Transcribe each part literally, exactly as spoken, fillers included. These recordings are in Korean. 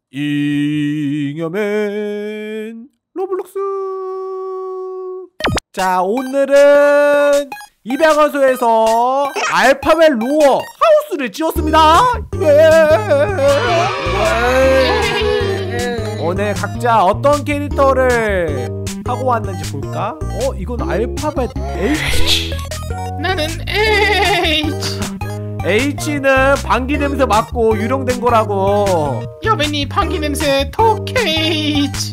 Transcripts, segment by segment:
잉여맨 로블록스. 자, 오늘은 입양원소에서 알파벳 로어 하우스를 지었습니다. 예. 오늘 각자 어떤 캐릭터를 하고 왔는지 볼까? 어? 이건 알파벳 H? 나는 H. H는 방귀 냄새 맡고 유령된 거라고. 여맨이 방귀 냄새 토케이치.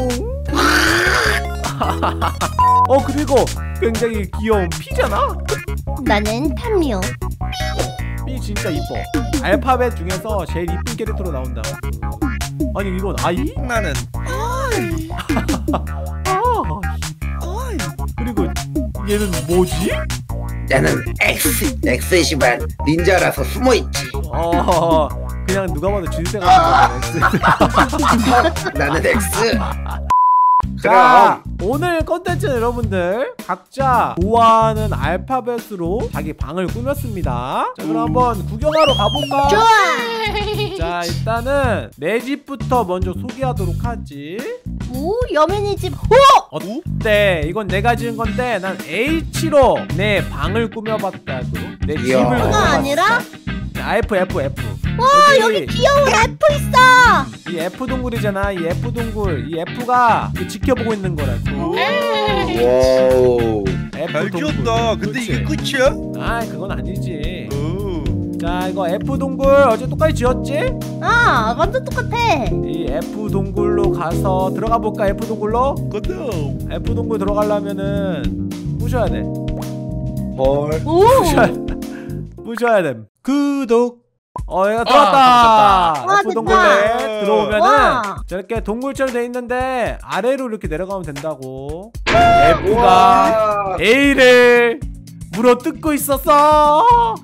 어, 그리고 굉장히 귀여운 P잖아? 나는 탐미오. P 진짜 이뻐. 알파벳 중에서 제일 이쁜 캐릭터로 나온다. 아니, 이건 I? 나는 I. 아, I. 그리고 얘는 뭐지? 나는 X. X이지만 닌자라서 숨어있지. 어, 그냥 누가 봐도 진생 같은 거네. 나는 X. 자, 오늘 컨텐츠는 여러분들 각자 좋아하는 알파벳으로 자기 방을 꾸몄습니다. 자, 그럼 한번 구경하러 가볼까? 좋아. 자, 일단은 내 집부터 먼저 소개하도록 하지. 오, 여맨이 집. 오! 어때? 이건 내가 지은 건데 난 H로 내 방을 꾸며봤다고. 내 집을 이야. 꾸며봤어. 그거 아니라? F F F. 와, 여기 귀여운 F 있어. 이 F 동굴이잖아. 이 F 동굴. 이 F가 지켜보고 있는 거라고. 와우. F 잘 동굴. 지었다. 근데 그치? 이게 끝이야? 아, 그건 아니지. 오. 자, 이거 F 동굴 어제 똑같이 지었지? 아, 완전 똑같아. 이 F 동굴로 가서 들어가 볼까? F 동굴로? 고도. F 동굴 들어가려면은 부셔야 돼. 헐. 오. 부셔야, 부셔야 돼. 구독. 어, 얘가 아, 들어왔다. 와, F 됐다. 동굴에 들어오면은 와. 저렇게 동굴처럼 돼 있는데 아래로 이렇게 내려가면 된다고. F가 와. A를 물어 뜯고 있었어.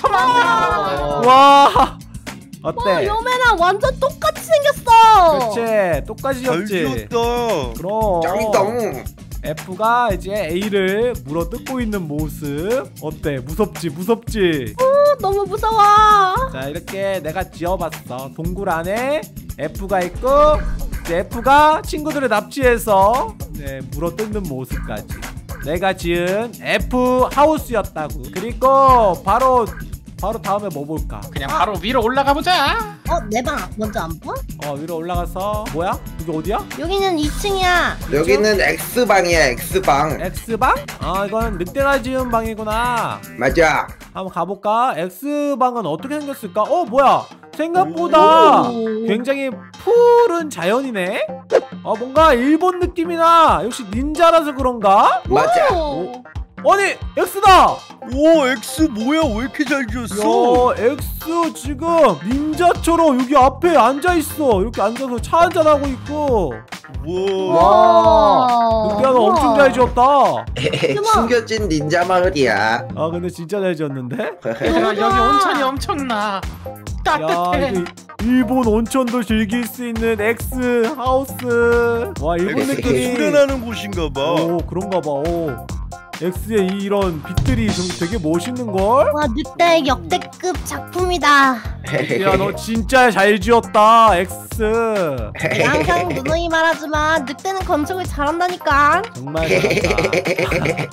와, 어때? 와, 여맨아 완전 똑같이 생겼어. 그렇지, 똑같이 잘 지었지. 지었다. 그럼 짱이다. F가 이제 A를 물어 뜯고 있는 모습 어때? 무섭지, 무섭지. 어, 너무 무서워. 자, 이렇게 내가 지어봤어. 동굴 안에 F가 있고 이제 F가 친구들을 납치해서 네, 물어 뜯는 모습까지 내가 지은 F 하우스였다고. 그리고 바로 바로 다음에 뭐 볼까? 그냥 바로 위로 올라가 보자. 어, 내 방 먼저 안 봐? 어, 위로 올라가서 뭐야? 여기 어디야? 여기는 이 층이야. 여기는 X방이야. X방. X방? 아, 이건 늑대가 지은 방이구나. 맞아. 한번 가볼까? X방은 어떻게 생겼을까? 어, 뭐야? 생각보다 오. 굉장히 푸른 자연이네? 어, 뭔가 일본 느낌이나 역시 닌자라서 그런가? 맞아. 오. 아니, X다! 오, X 뭐야? 왜 이렇게 잘 지었어? 야, X 지금 닌자처럼 여기 앞에 앉아있어. 이렇게 앉아서 차 한잔하고 있고. 우와. 와, 늑대가 너 엄청 잘 지었다. 숨겨진 닌자 마을이야. 아, 근데 진짜 잘 지었는데? 얘들아, 여기 온천이 엄청나. 야, 따뜻해. 이거 일본 온천도 즐길 수 있는 X 하우스. 와, 일본 X가 느낌이. 수련하는 곳인가 봐. 오, 그런가 봐. 오. X의 이런 빛들이 좀 되게 멋있는걸? 와, 늑대 역대급 작품이다. 야, 너 진짜 잘 지었다, X. 내가 항상 누누이 말하지만 늑대는 건축을 잘한다니까. 정말 잘한다.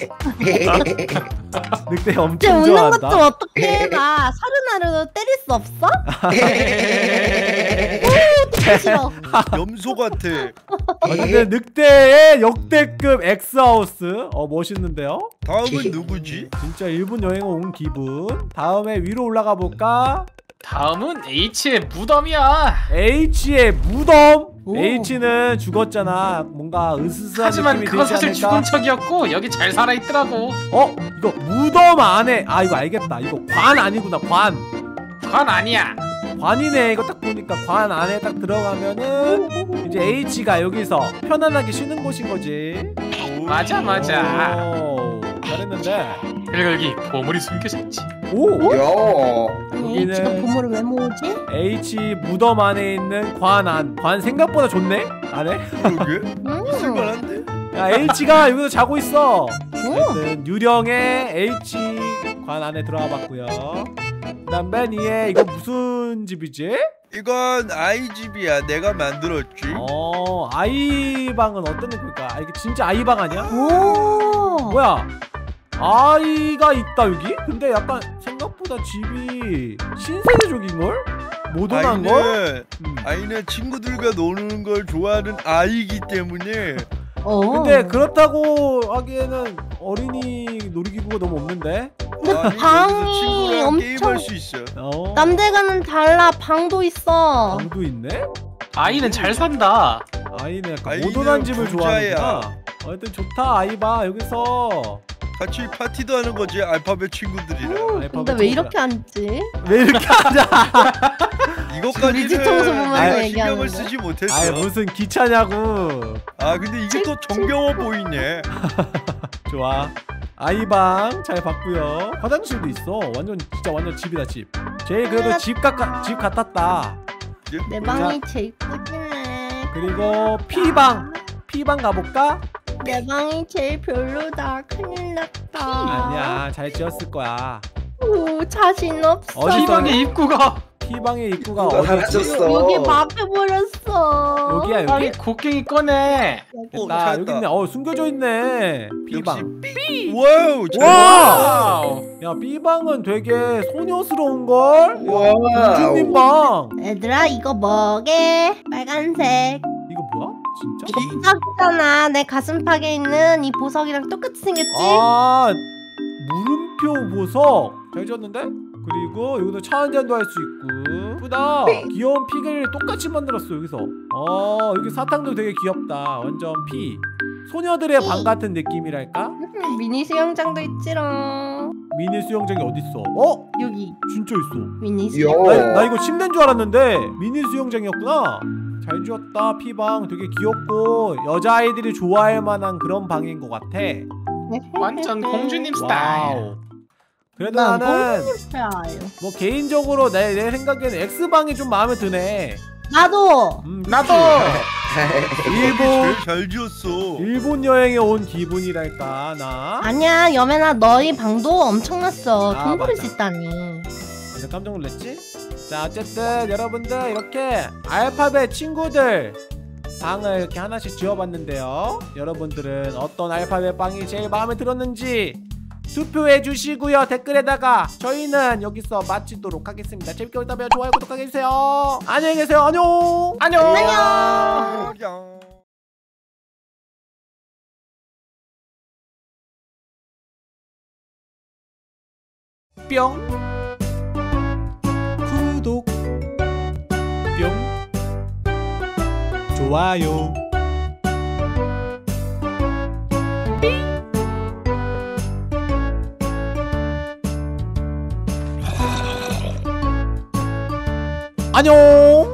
늑대 쟤 엄청 웃는 것 좀 좋아한다. 어떻게 해봐. 사르나르 때릴 수 없어? 오, 듣기 싫어. 염소 같아. 아, 근데 늑대의 역대급 X 하우스. 어, 멋있는데요? 다음은 누구지? 진짜 일본 여행 온 기분. 다음에 위로 올라가 볼까? 다음은 H의 무덤이야. H의 무덤. 오. H는 죽었잖아. 뭔가 으스스한 하지만 느낌이 그건 들지 사실 않을까? 죽은 척이었고 여기 잘 살아있더라고. 어? 이거 무덤 안에. 아, 이거 알겠다. 이거 관 아니구나. 관. 그건 아니야. 관이네. 이거 딱 보니까 관 안에 딱 들어가면은 이제 H가 여기서 편안하게 쉬는 곳인 거지. 맞아 맞아. 오, 잘했는데. 그리고 여기 보물이 숨겨져 있지. 오! 야. 아니, 여기는- 지금 보물을 왜 모으지? H 무덤 안에 있는 관 안. 관 생각보다 좋네? 안에? 그러게? 음. 쓸만한데? 야, H가 여기서 자고 있어. 오. 하여튼 유령의 H 관 안에 들어와 봤고요. 그다음 맨 위에 이거 무슨 집이지? 이건 아이 집이야. 내가 만들었지. 어 아이방은 어떤 느낌일까? 아 이게 진짜 아이방 아니야? 오. 뭐야? 아이가 있다 여기? 근데 약간 생각보다 집이 신세계적인걸? 모던한걸? 아이는 음. 아이는 친구들과 노는 걸 좋아하는 아이기 때문에. 어. 근데 그렇다고 하기에는 어린이 놀이기구가 너무 없는데? 근데 아니, 방이 여기서 친구랑 엄청 게임할 수 있어. 어 남들과는 달라. 방도 있어. 방도 있네? 아이는 잘 산다. 아이는 약간 아이는 모던한 집을 부자야. 좋아하는구나. 어쨌든 좋다 아이방 여기서 같이 파티도 하는 거지. 알파벳 친구들이랑. 음, 근데 왜 이렇게 앉지? 왜 이렇게 하자? 이것까지는 우리 집 청소 보면서 내가 얘기하는 신경을 거야. 쓰지 못했어. 아이 무슨 귀찮냐고. 아 근데 이게 또 정겨워 보이네. 좋아 아이방 잘 봤고요. 화장실도 있어. 완전 진짜 완전 집이다 집. 제일 그래도 집 같, 집 같았다. 내 방이 제일 꾸지네. 그리고 P방 P방 가볼까? 내 방이 제일 별로다. 큰일 났다. 아니야 잘 지었을 거야. 오, 자신 없어. 어디 있어? P방의 입구가 P방의 입구가 누가 어디지? 사라졌어. 여기 막혀버렸어. 여기야 여기? 아니 곡괭이 꺼내. 어, 나 찾았다. 여기 있네. 어 숨겨져 있네. B방. 역시 와우. 잘 와! 와우. 야 B방은 되게 소녀스러운 걸. 와우. 공주님 방. 얘들아 이거 뭐게? 빨간색. 이거 뭐야? 진짜? 이거 보석이잖아. 내 가슴팍에 있는 이 보석이랑 똑같이 생겼지? 아 물음표 보석 잘 지었는데? 그리고 여기도 차 한잔도 할 수 있고 예쁘다. 귀여운 피그를 똑같이 만들었어 여기서. 어 여기 사탕도 되게 귀엽다. 완전 피 소녀들의 방 같은 느낌이랄까? 음, 미니 수영장도 있지롱. 미니 수영장이 어딨어? 어? 여기 진짜 있어. 미니 요. 수영. 나, 나 이거 침대인 줄 알았는데 미니 수영장이었구나. 잘 지었다. 피방 되게 귀엽고 여자아이들이 좋아할 만한 그런 방인 것 같아. 완전 공주님 스타일. 와우. 그래도 난 나는 좋아요. 뭐 개인적으로 내, 내 생각에는 X방이 좀 마음에 드네. 나도. 음, 그치? 나도. 일본 제일 잘 지었어. 일본 여행에 온 기분이랄까 나. 아니야 여매나 너희 방도 엄청났어. 아, 돈 버릴 맞아. 수 있다니. 완전 깜짝 놀랐지? 자 어쨌든 여러분들 이렇게 알파벳 친구들 방을 이렇게 하나씩 지어봤는데요. 여러분들은 어떤 알파벳 방이 제일 마음에 들었는지 투표해 주시고요. 댓글에다가 저희는 여기서 마치도록 하겠습니다. 재밌게 보셨다면 좋아요 구독하게 해주세요. 안녕히 계세요. 안녕. 안녕. 안녕. 안녕. 뿅 구독 뿅 좋아요 안녕.